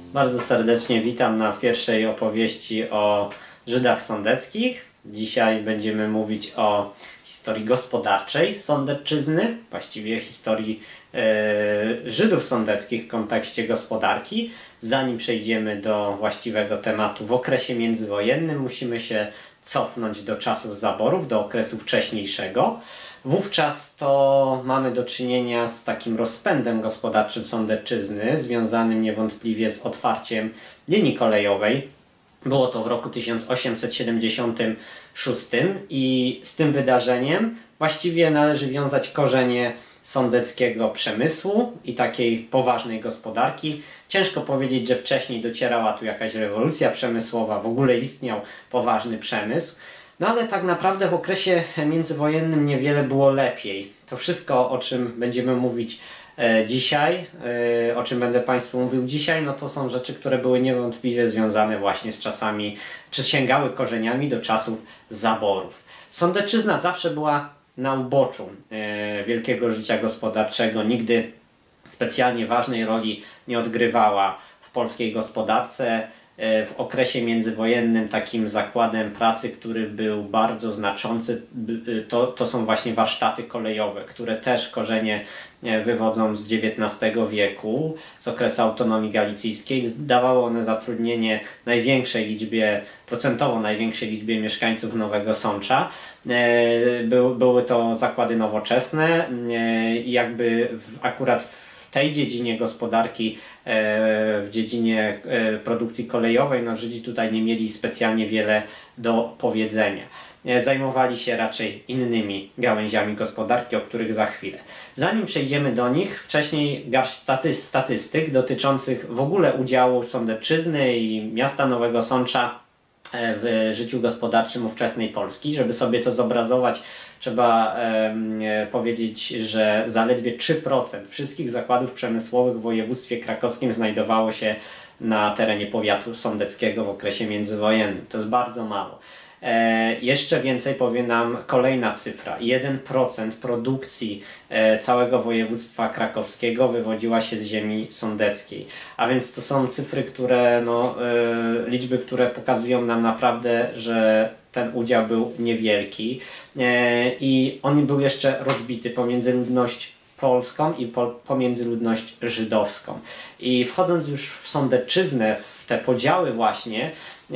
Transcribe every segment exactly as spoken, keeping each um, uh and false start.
Bardzo serdecznie witam na pierwszej opowieści o Żydach sądeckich. Dzisiaj będziemy mówić o historii gospodarczej Sądecczyzny, właściwie historii e, Żydów sądeckich w kontekście gospodarki. Zanim przejdziemy do właściwego tematu w okresie międzywojennym, musimy się cofnąć do czasów zaborów, do okresu wcześniejszego. Wówczas to mamy do czynienia z takim rozpędem gospodarczym Sądecczyzny, związanym niewątpliwie z otwarciem linii kolejowej. Było to w roku tysiąc osiemset siedemdziesiątym szóstym i z tym wydarzeniem właściwie należy wiązać korzenie sądeckiego przemysłu i takiej poważnej gospodarki. Ciężko powiedzieć, że wcześniej docierała tu jakaś rewolucja przemysłowa, w ogóle istniał poważny przemysł. No ale tak naprawdę w okresie międzywojennym niewiele było lepiej. To wszystko, o czym będziemy mówić e, dzisiaj, e, o czym będę Państwu mówił dzisiaj, no to są rzeczy, które były niewątpliwie związane właśnie z czasami, czy sięgały korzeniami do czasów zaborów. Sądecczyzna zawsze była na uboczu e, wielkiego życia gospodarczego, nigdy specjalnie ważnej roli nie odgrywała w polskiej gospodarce. W okresie międzywojennym takim zakładem pracy, który był bardzo znaczący, to, to są właśnie warsztaty kolejowe, które też korzenie wywodzą z dziewiętnastego wieku, z okresu autonomii galicyjskiej. Dawały one zatrudnienie największej liczbie, procentowo największej liczbie mieszkańców Nowego Sącza. By, były to zakłady nowoczesne i jakby w, akurat w w tej dziedzinie gospodarki, w dziedzinie produkcji kolejowej, no Żydzi tutaj nie mieli specjalnie wiele do powiedzenia. Zajmowali się raczej innymi gałęziami gospodarki, o których za chwilę. Zanim przejdziemy do nich, wcześniej garść staty statystyk dotyczących w ogóle udziału Sądecczyzny i miasta Nowego Sącza w życiu gospodarczym ówczesnej Polski. Żeby sobie to zobrazować, trzeba e, powiedzieć, że zaledwie trzy procent wszystkich zakładów przemysłowych w województwie krakowskim znajdowało się na terenie powiatu sądeckiego w okresie międzywojennym. To jest bardzo mało. E, jeszcze więcej powie nam kolejna cyfra. jeden procent produkcji e, całego województwa krakowskiego wywodziła się z ziemi sądeckiej. A więc to są cyfry, które, no, e, liczby, które pokazują nam naprawdę, że ten udział był niewielki e, i on był jeszcze rozbity pomiędzy ludność polską i po, pomiędzy ludność żydowską. I wchodząc już w Sądecczyznę, w te podziały właśnie,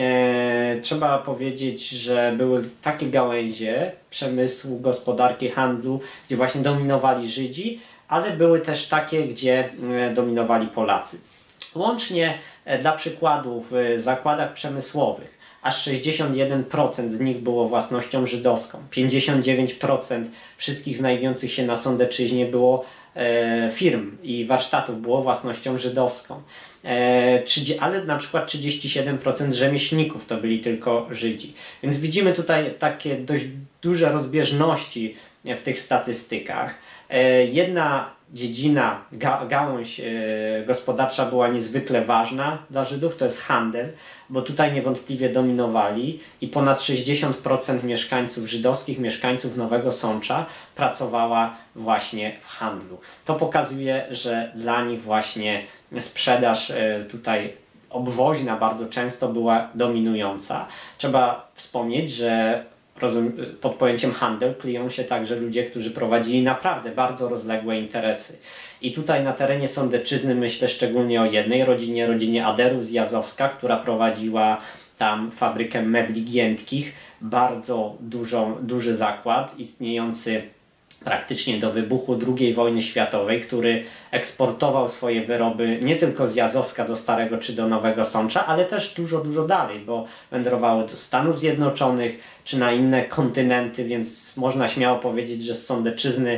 e, trzeba powiedzieć, że były takie gałęzie przemysłu, gospodarki, handlu, gdzie właśnie dominowali Żydzi, ale były też takie, gdzie e, dominowali Polacy. Łącznie e, dla przykładu w zakładach przemysłowych aż sześćdziesiąt jeden procent z nich było własnością żydowską. pięćdziesiąt dziewięć procent wszystkich znajdujących się na Sądecczyźnie było e, firm i warsztatów było własnością żydowską. E, ale na przykład trzydzieści siedem procent rzemieślników to byli tylko Żydzi. Więc widzimy tutaj takie dość duże rozbieżności w tych statystykach. E, jedna dziedzina, ga, gałąź e, gospodarcza była niezwykle ważna dla Żydów, to jest handel, bo tutaj niewątpliwie dominowali i ponad sześćdziesiąt procent mieszkańców żydowskich, mieszkańców Nowego Sącza pracowała właśnie w handlu. To pokazuje, że dla nich właśnie sprzedaż e, tutaj obwoźna bardzo często była dominująca. Trzeba wspomnieć, że pod pojęciem handel kryją się także ludzie, którzy prowadzili naprawdę bardzo rozległe interesy. I tutaj na terenie Sądecczyzny myślę szczególnie o jednej rodzinie, rodzinie Aderów z Jazowska, która prowadziła tam fabrykę mebli giętkich, bardzo dużą, duży zakład istniejący praktycznie do wybuchu drugiej wojny światowej, który eksportował swoje wyroby nie tylko z Jazowska do Starego czy do Nowego Sącza, ale też dużo, dużo dalej, bo wędrowały do Stanów Zjednoczonych czy na inne kontynenty, więc można śmiało powiedzieć, że z Sądecczyzny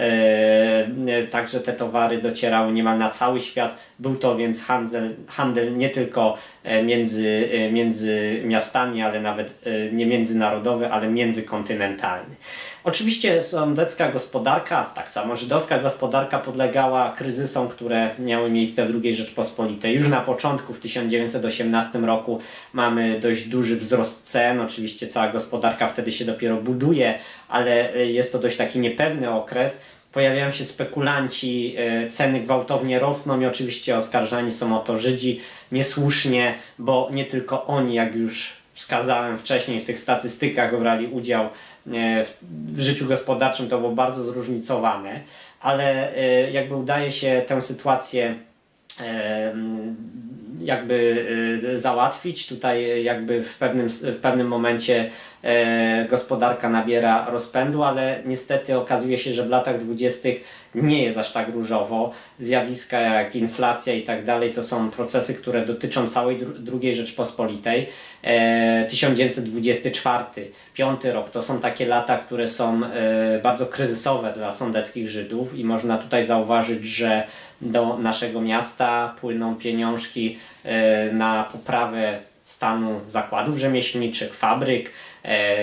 e, także te towary docierały niemal na cały świat. Był to więc handel, handel nie tylko między, między miastami, ale nawet nie międzynarodowy, ale międzykontynentalny. Oczywiście sądecka gospodarka, tak samo żydowska gospodarka podlegała kryzysom, które miały miejsce w drugiej Rzeczpospolitej. Już na początku, w tysiąc dziewięćset osiemnastym roku, mamy dość duży wzrost cen. Oczywiście cała gospodarka wtedy się dopiero buduje, ale jest to dość taki niepewny okres. pojawiają się spekulanci, ceny gwałtownie rosną i oczywiście oskarżani są o to Żydzi niesłusznie, bo nie tylko oni, jak już wskazałem wcześniej w tych statystykach, brali udział w życiu gospodarczym, to było bardzo zróżnicowane, ale jakby udaje się tę sytuację jakby załatwić. Tutaj jakby w pewnym, w pewnym momencie e, gospodarka nabiera rozpędu, ale niestety okazuje się, że w latach dwudziestych nie jest aż tak różowo. Zjawiska jak inflacja i tak dalej to są procesy, które dotyczą całej drugiej Rzeczpospolitej. E, tysiąc dziewięćset dwudziesty czwarty, piąty rok to są takie lata, które są e, bardzo kryzysowe dla sondeckich Żydów i można tutaj zauważyć, że do naszego miasta płyną pieniążki e, na poprawę stanu zakładów rzemieślniczych, fabryk, e,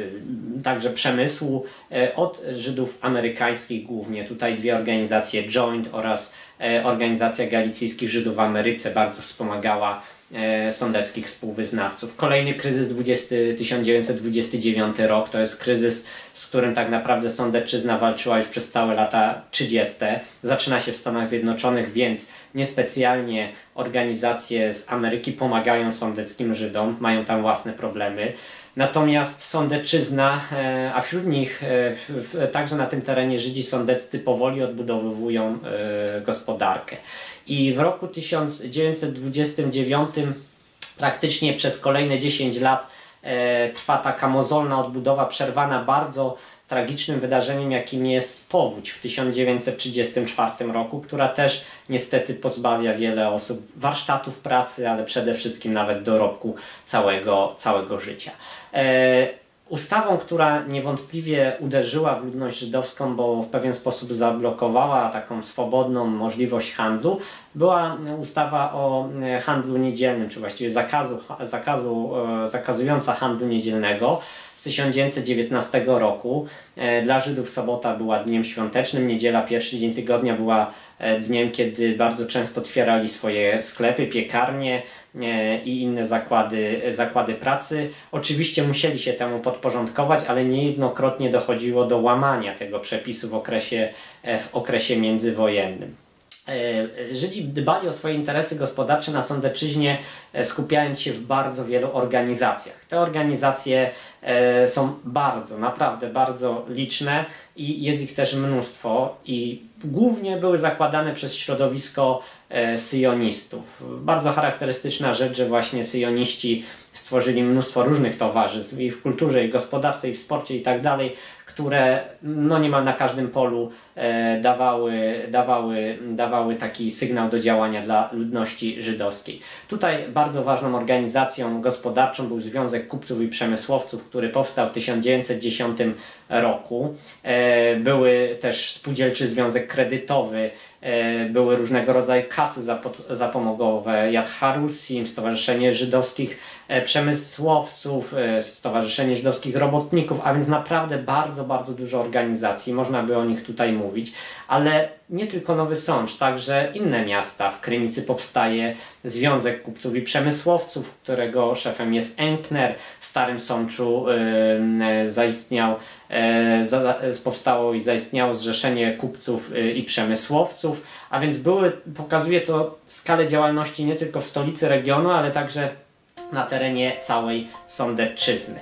także przemysłu e, od Żydów amerykańskich głównie. Tutaj dwie organizacje, Joint oraz e, Organizacja Galicyjskich Żydów w Ameryce bardzo wspomagała e, sondeckich współwyznawców. Kolejny kryzys tysiąc dziewięćset dwudziesty dziewiąty rok to jest kryzys, z którym tak naprawdę Sądecczyzna walczyła już przez całe lata trzydzieste. Zaczyna się w Stanach Zjednoczonych, więc niespecjalnie organizacje z Ameryki pomagają sądeckim Żydom, mają tam własne problemy. Natomiast Sądecczyzna, a wśród nich także na tym terenie Żydzi sądeccy powoli odbudowywują gospodarkę. I w roku tysiąc dziewięćset dwudziestym dziewiątym praktycznie przez kolejne dziesięć lat trwa taka mozolna odbudowa, przerwana bardzo tragicznym wydarzeniem, jakim jest powódź w tysiąc dziewięćset trzydziestym czwartym roku, która też niestety pozbawia wiele osób warsztatów pracy, ale przede wszystkim nawet dorobku całego, całego życia. E, ustawą, która niewątpliwie uderzyła w ludność żydowską, bo w pewien sposób zablokowała taką swobodną możliwość handlu, była ustawa o handlu niedzielnym, czy właściwie zakazu, zakazu, zakazująca handlu niedzielnego z tysiąc dziewięćset dziewiętnastego roku. Dla Żydów sobota była dniem świątecznym, niedziela, pierwszy dzień tygodnia, była dniem, kiedy bardzo często otwierali swoje sklepy, piekarnie i inne zakłady, zakłady pracy. Oczywiście musieli się temu podporządkować, ale niejednokrotnie dochodziło do łamania tego przepisu w okresie, w okresie międzywojennym. Żydzi dbali o swoje interesy gospodarcze na Sądecczyźnie, skupiając się w bardzo wielu organizacjach. Te organizacje są bardzo, naprawdę bardzo liczne i jest ich też mnóstwo i głównie były zakładane przez środowisko syjonistów. Bardzo charakterystyczna rzecz, że właśnie syjoniści stworzyli mnóstwo różnych towarzystw i w kulturze, i w gospodarce, i w sporcie i tak dalej, które no niemal na każdym polu e, dawały, dawały, dawały taki sygnał do działania dla ludności żydowskiej. Tutaj bardzo ważną organizacją gospodarczą był Związek Kupców i Przemysłowców, który powstał w tysiąc dziewięćset dziesiątym roku. E, były też Spółdzielczy Związek Kredytowy, e, były różnego rodzaju kasy zapomogowe, Yad HaRusim, Stowarzyszenie Żydowskich e, Przemysłowców, e, Stowarzyszenie Żydowskich Robotników, a więc naprawdę bardzo, bardzo dużo organizacji, można by o nich tutaj mówić, ale nie tylko Nowy Sącz, także inne miasta. W Krynicy powstaje Związek Kupców i Przemysłowców, którego szefem jest Enkner. W Starym Sączu yy, zaistniał, yy, za, powstało i zaistniało Zrzeszenie Kupców yy, i Przemysłowców, a więc były, pokazuje to skalę działalności nie tylko w stolicy regionu, ale także na terenie całej Sądecczyzny.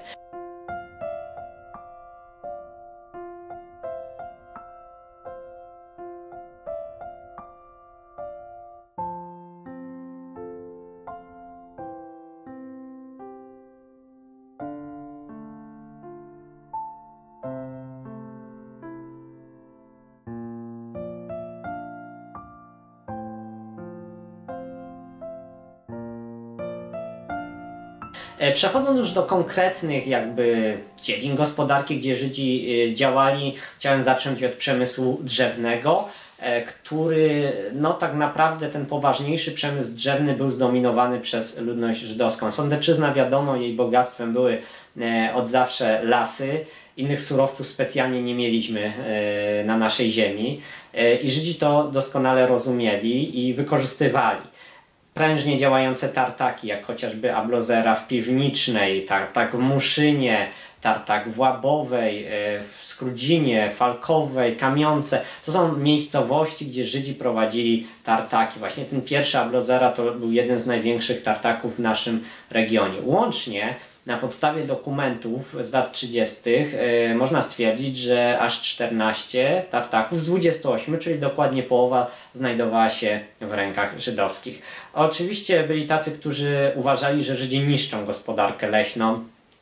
Przechodząc już do konkretnych jakby dziedzin gospodarki, gdzie Żydzi działali, chciałem zacząć od przemysłu drzewnego, który no tak naprawdę ten poważniejszy przemysł drzewny był zdominowany przez ludność żydowską. Sądecczyzna, wiadomo, jej bogactwem były od zawsze lasy. Innych surowców specjalnie nie mieliśmy na naszej ziemi i Żydzi to doskonale rozumieli i wykorzystywali. Prężnie działające tartaki, jak chociażby Ablozera w Piwnicznej, tartak w Muszynie, tartak w Łabowej, w Skrudzinie, Falkowej, Kamionce. To są miejscowości, gdzie Żydzi prowadzili tartaki. Właśnie ten pierwszy Ablozera to był jeden z największych tartaków w naszym regionie. Łącznie na podstawie dokumentów z lat trzydziestych yy, można stwierdzić, że aż czternaście tartaków z dwudziestu ośmiu, czyli dokładnie połowa, znajdowała się w rękach żydowskich. Oczywiście byli tacy, którzy uważali, że Żydzi niszczą gospodarkę leśną,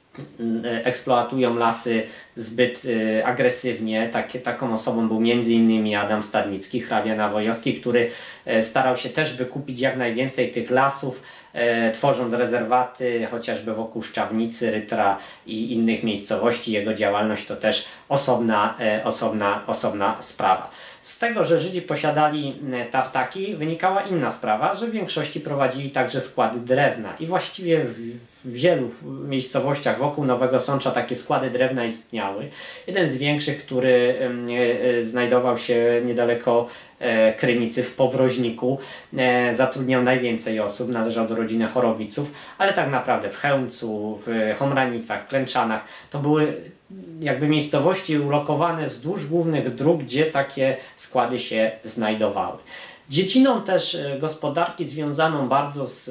eksploatują lasy zbyt y, agresywnie. Tak, taką osobą był między innymi Adam Stadnicki, hrabia nawojowski, który y, starał się też wykupić jak najwięcej tych lasów, y, tworząc rezerwaty chociażby wokół Szczawnicy, Rytra i innych miejscowości. Jego działalność to też osobna, y, osobna, osobna sprawa. Z tego, że Żydzi posiadali tartaki, wynikała inna sprawa, że w większości prowadzili także składy drewna i właściwie w, w wielu miejscowościach wokół Nowego Sącza takie składy drewna istniały. Jeden z większych, który e, znajdował się niedaleko e, Krynicy w Powroźniku, e, zatrudniał najwięcej osób, należał do rodziny Chorowiców, ale tak naprawdę w Chełmcu, w Chomranicach, Klęczanach to były jakby miejscowości ulokowane wzdłuż głównych dróg, gdzie takie składy się znajdowały. Dziedziną też gospodarki związaną bardzo z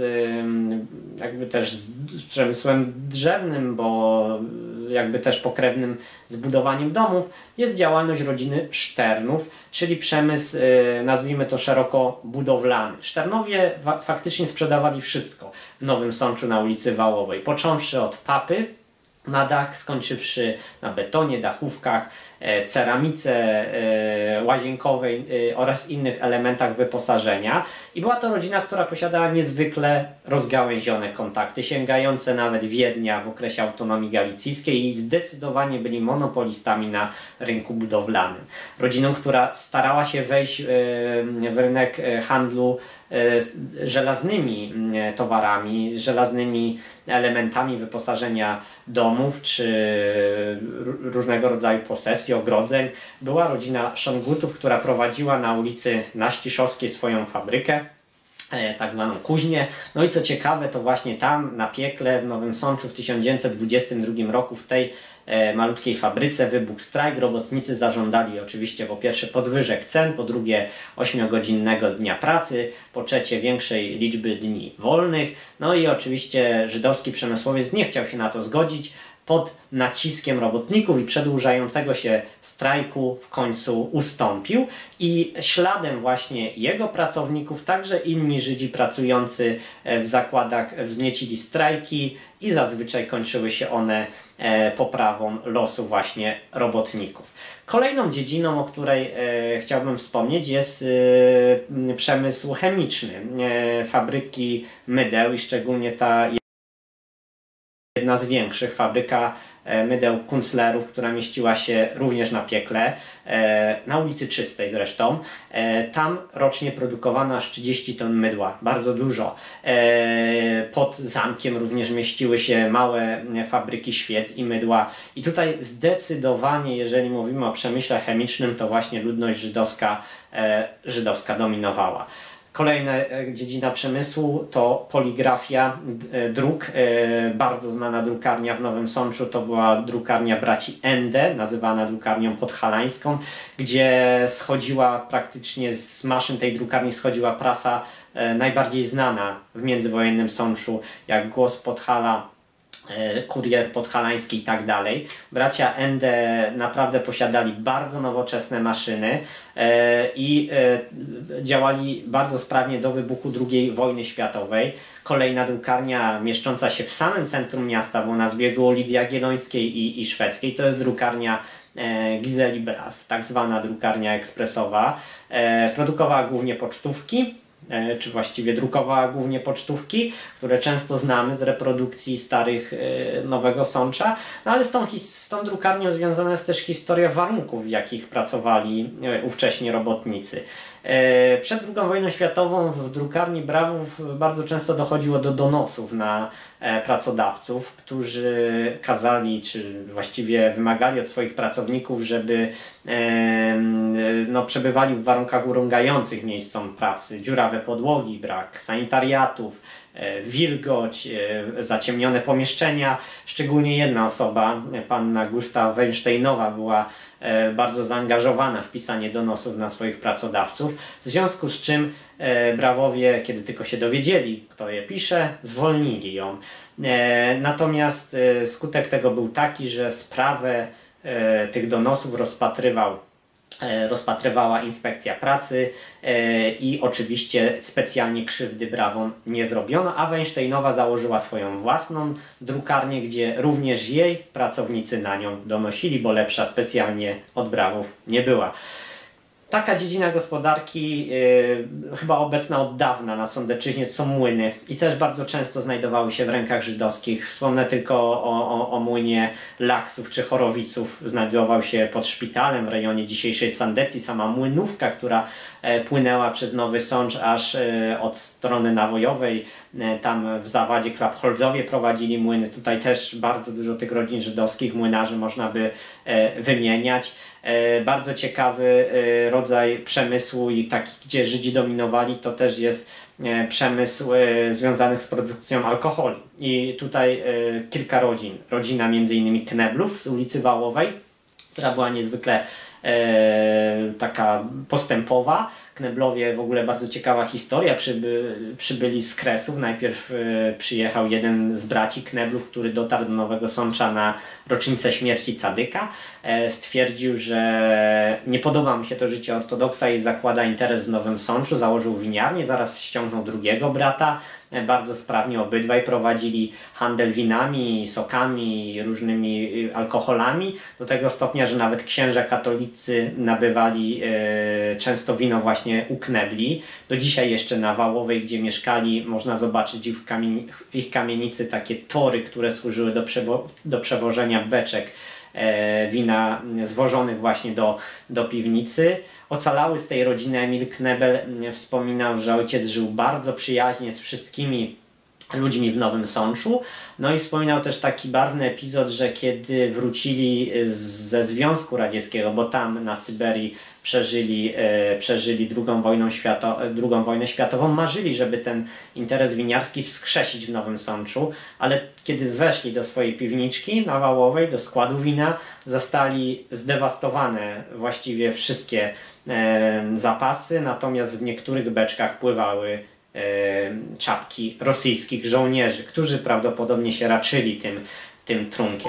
jakby też z przemysłem drzewnym, bo jakby też pokrewnym z budowaniem domów, jest działalność rodziny Szternów, czyli przemysł, nazwijmy to szeroko, budowlany. Szternowie faktycznie sprzedawali wszystko w Nowym Sączu na ulicy Wałowej, począwszy od papy na dach, skończywszy na betonie, dachówkach, ceramice łazienkowej oraz innych elementach wyposażenia. I była to rodzina, która posiadała niezwykle rozgałęzione kontakty, sięgające nawet Wiednia w okresie autonomii galicyjskiej i zdecydowanie byli monopolistami na rynku budowlanym. Rodziną, która starała się wejść w rynek handlu żelaznymi towarami, żelaznymi elementami wyposażenia domów czy różnego rodzaju posesji, ogrodzeń. Była rodzina Szongutów, która prowadziła na ulicy Naściszowskiej swoją fabrykę, tak zwaną kuźnię. No i co ciekawe, to właśnie tam na Piekle w Nowym Sączu w tysiąc dziewięćset dwudziestym drugim roku w tej e, malutkiej fabryce wybuchł strajk. Robotnicy zażądali oczywiście po pierwsze podwyżek cen, po drugie ośmiogodzinnego dnia pracy, po trzecie większej liczby dni wolnych. No i oczywiście żydowski przemysłowiec nie chciał się na to zgodzić. Pod naciskiem robotników i przedłużającego się strajku w końcu ustąpił i śladem właśnie jego pracowników także inni Żydzi pracujący w zakładach wzniecili strajki i zazwyczaj kończyły się one poprawą losu właśnie robotników. Kolejną dziedziną, o której e, chciałbym wspomnieć, jest e, przemysł chemiczny. E, fabryki mydeł i szczególnie ta jedna z większych, fabryka mydeł Kunzlerów, która mieściła się również na Piekle, na ulicy Czystej zresztą. Tam rocznie produkowano aż trzydzieści ton mydła, bardzo dużo. Pod zamkiem również mieściły się małe fabryki świec i mydła. I tutaj zdecydowanie, jeżeli mówimy o przemyśle chemicznym, to właśnie ludność żydowska, żydowska dominowała. Kolejna dziedzina przemysłu to poligrafia, druk. Bardzo znana drukarnia w Nowym Sączu to była drukarnia braci Ende, nazywana drukarnią podhalańską, gdzie schodziła praktycznie z maszyn tej drukarni schodziła prasa najbardziej znana w międzywojennym Sączu, jak Głos Podhala, Kurier Podhalański i tak dalej. Bracia Ende naprawdę posiadali bardzo nowoczesne maszyny e, i e, działali bardzo sprawnie do wybuchu drugiej wojny światowej. Kolejna drukarnia mieszcząca się w samym centrum miasta, bo na zbiegu ulic Jagiellońskiej i, i Szwedzkiej, to jest drukarnia e, Giseli Braw, tak zwana drukarnia ekspresowa. E, produkowała głównie pocztówki, czy właściwie drukowała głównie pocztówki, które często znamy z reprodukcji starych Nowego Sącza, no ale z tą, z tą drukarnią związana jest też historia warunków, w jakich pracowali ówcześni robotnicy. Przed drugą wojną światową w drukarni Brawów bardzo często dochodziło do donosów na pracodawców, którzy kazali, czy właściwie wymagali od swoich pracowników, żeby no, przebywali w warunkach urągających miejscom pracy. Dziurawe podłogi, brak sanitariatów, wilgoć, zaciemnione pomieszczenia. Szczególnie jedna osoba, panna Gusta Weinsteinowa, była bardzo zaangażowana w pisanie donosów na swoich pracodawców, w związku z czym brawowie, kiedy tylko się dowiedzieli, kto je pisze, zwolnili ją. Natomiast skutek tego był taki, że sprawę tych donosów rozpatrywał rozpatrywała inspekcja pracy i oczywiście specjalnie krzywdy brawom nie zrobiono, a Weinsteinowa założyła swoją własną drukarnię, gdzie również jej pracownicy na nią donosili, bo lepsza specjalnie od brawów nie była. Taka dziedzina gospodarki, yy, chyba obecna od dawna na Sądecczyźnie, są młyny i też bardzo często znajdowały się w rękach żydowskich. Wspomnę tylko o, o, o młynie Laksów czy Chorowiców. Znajdował się pod szpitalem w rejonie dzisiejszej Sandecji. Sama młynówka, która e, płynęła przez Nowy Sącz aż e, od strony nawojowej. E, tam w Zawadzie Klapholzowie prowadzili młyny. Tutaj też bardzo dużo tych rodzin żydowskich, młynarzy można by e, wymieniać. Bardzo ciekawy rodzaj przemysłu i taki, gdzie Żydzi dominowali, to też jest przemysł związany z produkcją alkoholu. I tutaj kilka rodzin. Rodzina między innymi Kneblów z ulicy Wałowej, która była niezwykle e, taka postępowa. Kneblowie, w ogóle bardzo ciekawa historia, przyby, przybyli z Kresów. Najpierw e, przyjechał jeden z braci Kneblów, który dotarł do Nowego Sącza na rocznicę śmierci Cadyka. E, stwierdził, że nie podoba mu się to życie ortodoksa i zakłada interes w Nowym Sączu. Założył winiarnię, zaraz ściągnął drugiego brata. E, bardzo sprawnie obydwaj prowadzili handel winami, sokami, różnymi alkoholami. Do tego stopnia, że nawet księża katolicy nabywali e, często wino właśnie u Knebli. Do dzisiaj jeszcze na Wałowej, gdzie mieszkali, można zobaczyć w, kamien w ich kamienicy takie tory, które służyły do, przewo do przewożenia beczek e, wina zwożonych właśnie do, do piwnicy. Ocalały z tej rodziny Emil Knebel wspominał, że ojciec żył bardzo przyjaźnie z wszystkimi ludźmi w Nowym Sączu. No i wspominał też taki barwny epizod, że kiedy wrócili ze Związku Radzieckiego, bo tam na Syberii przeżyli, e, przeżyli drugą, wojną świato, drugą wojnę światową, marzyli, żeby ten interes winiarski wskrzesić w Nowym Sączu, ale kiedy weszli do swojej piwniczki na Wałowej, do składu wina, zastali zdewastowane właściwie wszystkie e, zapasy, natomiast w niektórych beczkach pływały czapki rosyjskich żołnierzy, którzy prawdopodobnie się raczyli tym, tym trunkiem.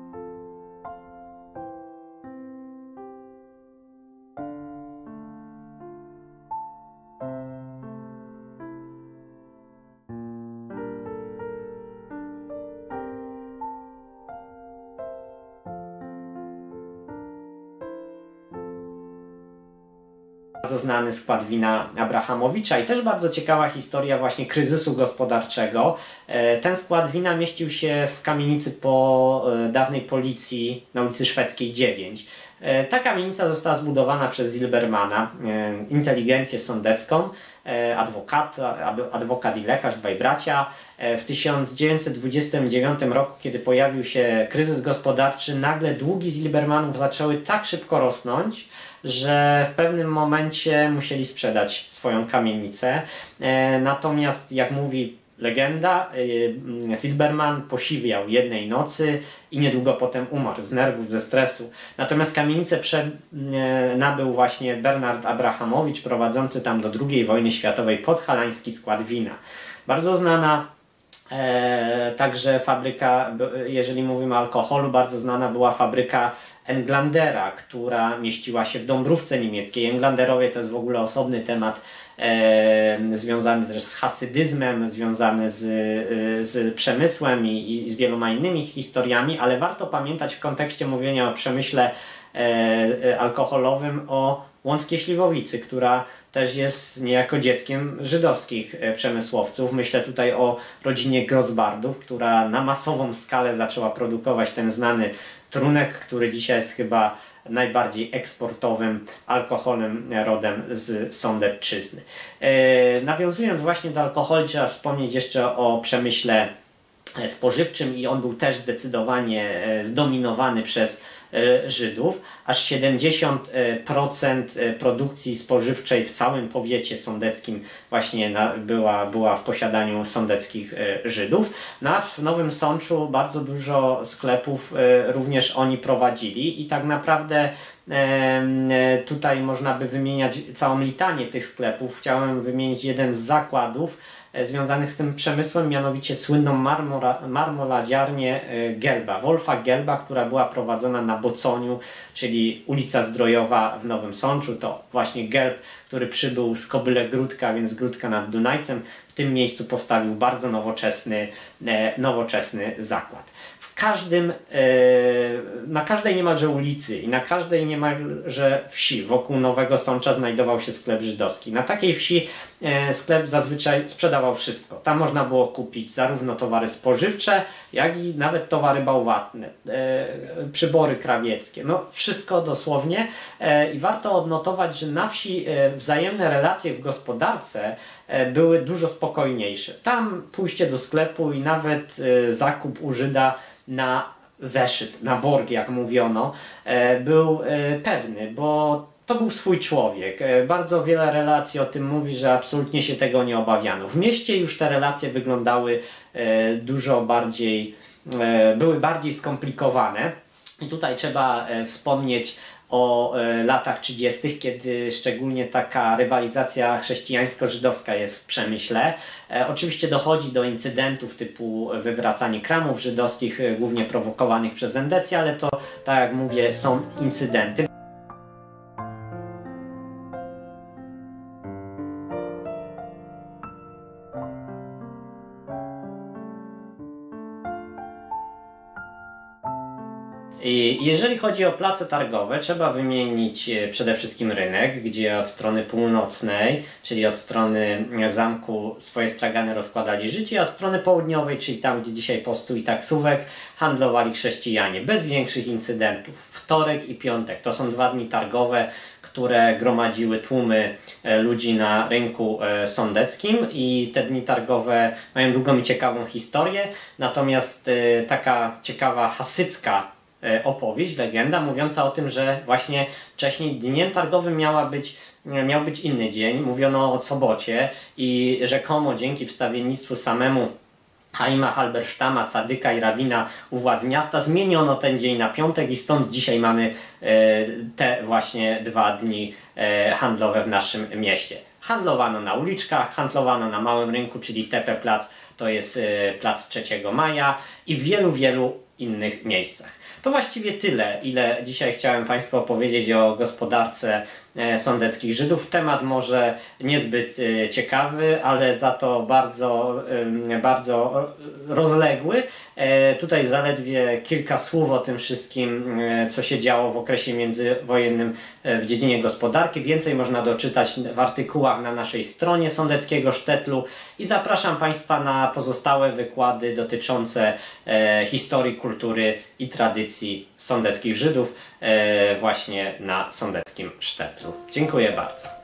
Bardzo znany skład wina Abrahamowicza i też bardzo ciekawa historia właśnie kryzysu gospodarczego. Ten skład wina mieścił się w kamienicy po dawnej policji na ulicy Szwedzkiej dziewięć. Ta kamienica została zbudowana przez Zilbermana, inteligencję sądecką, adwokat, adwokat i lekarz, dwaj bracia. W tysiąc dziewięćset dwudziestym dziewiątym roku, kiedy pojawił się kryzys gospodarczy, nagle długi Zilbermanów zaczęły tak szybko rosnąć, że w pewnym momencie musieli sprzedać swoją kamienicę. Natomiast, jak mówi legenda, Silberman posiwiał jednej nocy i niedługo potem umarł z nerwów, ze stresu. Natomiast kamienicę prze, nabył właśnie Bernard Abrahamowicz, prowadzący tam do drugiej wojny światowej podhalański skład wina. Bardzo znana e, także fabryka, jeżeli mówimy o alkoholu, bardzo znana była fabryka Englandera, która mieściła się w Dąbrówce niemieckiej. Englanderowie to jest w ogóle osobny temat e, związany też z hasydyzmem, związany z, e, z przemysłem i, i z wieloma innymi historiami, ale warto pamiętać w kontekście mówienia o przemyśle e, e, alkoholowym o Łąckiej Śliwowicy, która też jest niejako dzieckiem żydowskich przemysłowców. Myślę tutaj o rodzinie Grosbardów, która na masową skalę zaczęła produkować ten znany trunek, który dzisiaj jest chyba najbardziej eksportowym alkoholem rodem z Sądecczyzny. E, nawiązując właśnie do alkoholu, trzeba wspomnieć jeszcze o przemyśle spożywczym i on był też zdecydowanie zdominowany przez Żydów. Aż siedemdziesiąt procent produkcji spożywczej w całym powiecie sądeckim właśnie na, była, była w posiadaniu sądeckich Żydów. No a w Nowym Sączu bardzo dużo sklepów również oni prowadzili i tak naprawdę tutaj można by wymieniać całą litanię tych sklepów. Chciałem wymienić jeden z zakładów związanych z tym przemysłem, mianowicie słynną marmora, marmoladziarnię Gelba, Wolfa Gelba, która była prowadzona na Boconiu, czyli ulica Zdrojowa w Nowym Sączu. To właśnie Gelb, który przybył z Kobyle-Gródka, więc Gródka nad Dunajcem, w tym miejscu postawił bardzo nowoczesny, nowoczesny zakład. W każdym, na każdej niemalże ulicy i na każdej niemalże wsi wokół Nowego Sącza znajdował się sklep żydowski. Na takiej wsi sklep zazwyczaj sprzedawał wszystko. Tam można było kupić zarówno towary spożywcze, jak i nawet towary bałwatne, przybory krawieckie. No wszystko dosłownie. I warto odnotować, że na wsi wzajemne relacje w gospodarce były dużo spokojniejsze. Tam pójście do sklepu i nawet zakup u Żyda na zeszyt, na borg, jak mówiono, był pewny, bo to był swój człowiek. Bardzo wiele relacji o tym mówi, że absolutnie się tego nie obawiano. W mieście już te relacje wyglądały dużo bardziej, były bardziej skomplikowane. I tutaj trzeba wspomnieć o latach trzydziestych, kiedy szczególnie taka rywalizacja chrześcijańsko-żydowska jest w przemyśle. Oczywiście dochodzi do incydentów typu wywracanie kramów żydowskich, głównie prowokowanych przez endecję, ale to, tak jak mówię, są incydenty. I jeżeli chodzi o place targowe, trzeba wymienić przede wszystkim rynek, gdzie od strony północnej, czyli od strony zamku, swoje stragany rozkładali Żydzi, a od strony południowej, czyli tam, gdzie dzisiaj postój i taksówek, handlowali chrześcijanie, bez większych incydentów. Wtorek i piątek to są dwa dni targowe, które gromadziły tłumy ludzi na rynku sądeckim i te dni targowe mają długą i ciekawą historię, natomiast taka ciekawa hasycka opowieść, legenda mówiąca o tym, że właśnie wcześniej dniem targowym miała być, miał być inny dzień. Mówiono o sobocie i rzekomo dzięki wstawiennictwu samemu Chaima Halbersztama, cadyka i rabina u władz miasta zmieniono ten dzień na piątek i stąd dzisiaj mamy te właśnie dwa dni handlowe w naszym mieście. Handlowano na uliczkach, handlowano na Małym Rynku, czyli Tepe Plac, to jest plac trzeciego maja i w wielu, wielu innych miejscach. To właściwie tyle, ile dzisiaj chciałem Państwu opowiedzieć o gospodarce sądeckich Żydów. Temat może niezbyt ciekawy, ale za to bardzo, bardzo rozległy. Tutaj zaledwie kilka słów o tym wszystkim, co się działo w okresie międzywojennym w dziedzinie gospodarki. Więcej można doczytać w artykułach na naszej stronie Sądeckiego Sztetlu i zapraszam Państwa na pozostałe wykłady dotyczące historii, kultury i tradycji sądeckich Żydów właśnie na Sądeckim Sztetlu. Dziękuję bardzo.